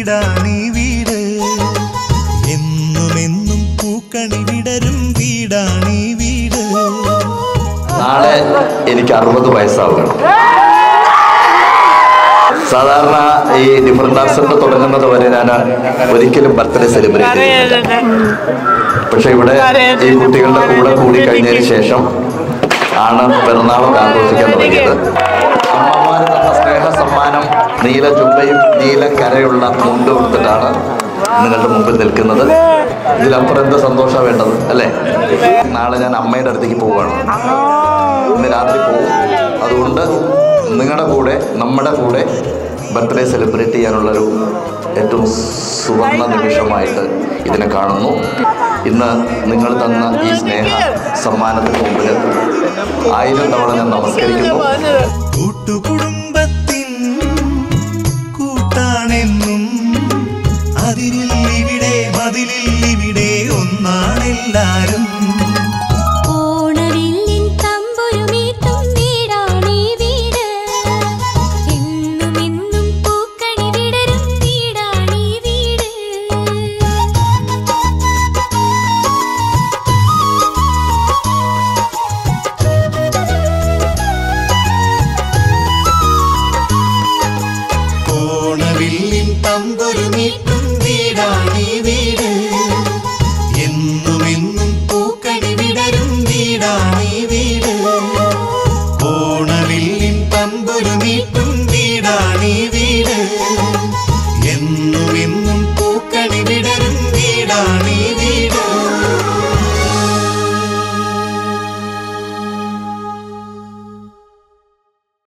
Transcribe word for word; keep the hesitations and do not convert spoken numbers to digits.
വീടാണീ വീട്, എന്നുമെന്നും പൂക്കണി വിടരും വീടാണീ വീട്. നാളെ എനിക്ക് അറുപത് വയസ്സാവുകയാണ്. സാധാരണ ഈ ഡിഫറൻറ്റ് ആർട്സ് സെന്റർ തുടങ്ങുന്നത് വരെ ഞാൻ ഒരിക്കലും ബർത്ത്ഡേ സെലിബ്രേറ്റ് ചെയ്തിട്ടില്ല. പക്ഷെ ഇവിടെ ഈ കുട്ടികളുടെ കൂടെ കൂടി കഴിഞ്ഞതിന് ശേഷം ആണ് പിറന്നാളൊക്കെ ആഘോഷിക്കാൻ തുടങ്ങിയത്. അമ്മമാർ തന്ന സ്നേഹ സമ്മാനം നീല ചുമ്പയും നീല കരയുള്ള മുണ്ട് കൊടുത്തിട്ടാണ് നിങ്ങളുടെ മുമ്പിൽ നിൽക്കുന്നത്. ഇതിലപ്പുറം എന്ത് സന്തോഷമാണ് വേണ്ടത് അല്ലേ? നാളെ ഞാൻ അമ്മയുടെ അടുത്തേക്ക് പോവുകയാണ്, ഇന്ന് രാത്രി പോകും. അതുകൊണ്ട് നിങ്ങളുടെ കൂടെ നമ്മുടെ കൂടെ ബർത്ത്ഡേ സെലിബ്രേറ്റ് ചെയ്യാനുള്ളൊരു ഏറ്റവും സുവർണ നിമിഷമായിട്ട് ഇതിനെ കാണുന്നു. ഇന്ന് നിങ്ങൾ തന്ന ഈ സ്നേഹ സമ്മാനത്തിന് മുമ്പിൽ ആയിരം തവണ ഞാൻ നമസ്കരിക്കുന്നു. കൂട്ടുകുടുംബത്തിൻ കൂട്ടാണെന്നും അതിരില്ലിവിടെ മതിലില്ലിവിടെ ഒന്നാണെല്ലാരും. തമ്പുരുമീട്ടും വീടാണീ വീട്, എന്നുമെന്നും പൂക്കണി വിടരും വീടാണീ വീട്. ഓണവില്ലിൻ തമ്പുരുമീട്ടും വീടാണീ വീട്, എന്നുമെന്നും പൂക്കണി വിടരും വീടാണീ